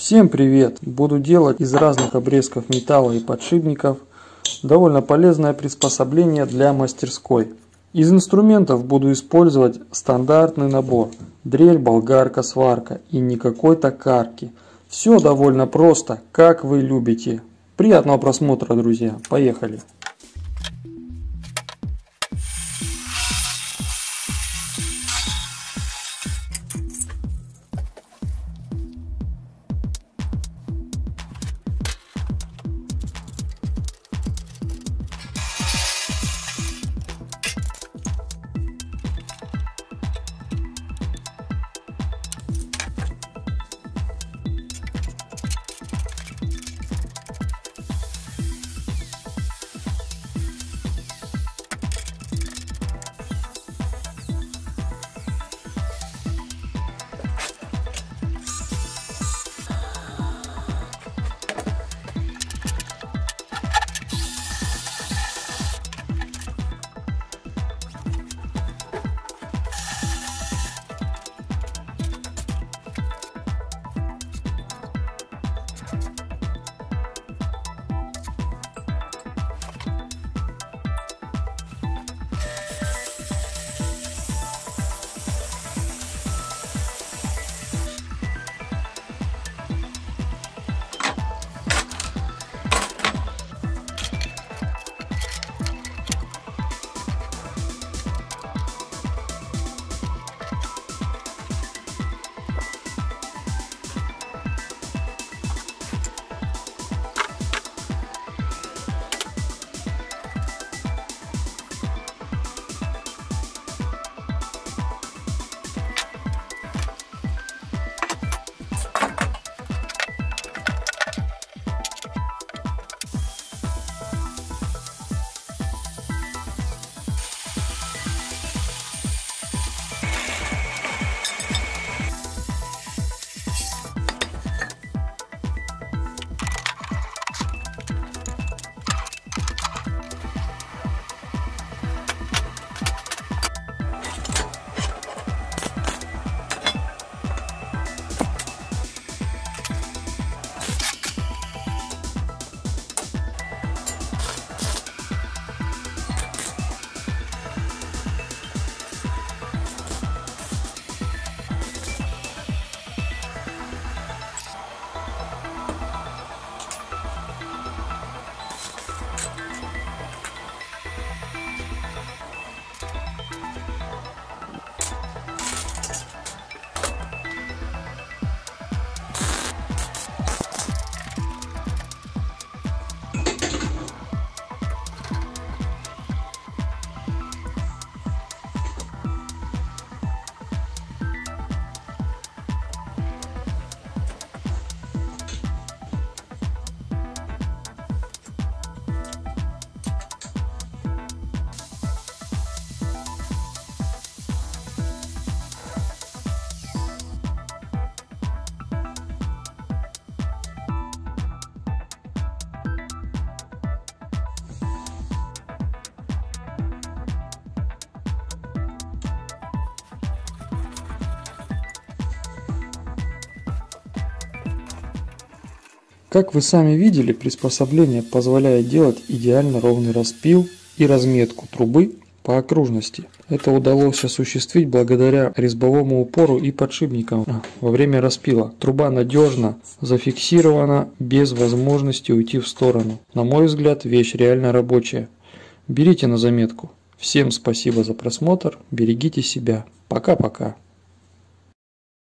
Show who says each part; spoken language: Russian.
Speaker 1: Всем привет! Буду делать из разных обрезков металла и подшипников довольно полезное приспособление для мастерской. Из инструментов буду использовать стандартный набор: дрель, болгарка, сварка и никакой токарки. Все довольно просто, как вы любите. Приятного просмотра, друзья! Поехали! Как вы сами видели, приспособление позволяет делать идеально ровный распил и разметку трубы по окружности. Это удалось осуществить благодаря резьбовому упору и подшипникам во время распила. Труба надежно зафиксирована без возможности уйти в сторону. На мой взгляд, вещь реально рабочая. Берите на заметку. Всем спасибо за просмотр, берегите себя. Пока-пока.